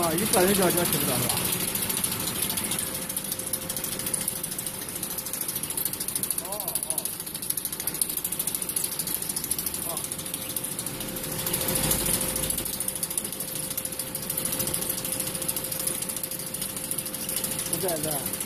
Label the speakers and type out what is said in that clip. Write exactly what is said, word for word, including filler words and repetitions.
Speaker 1: 啊，一个人叫叫听不到是吧？哦哦哦，不在这。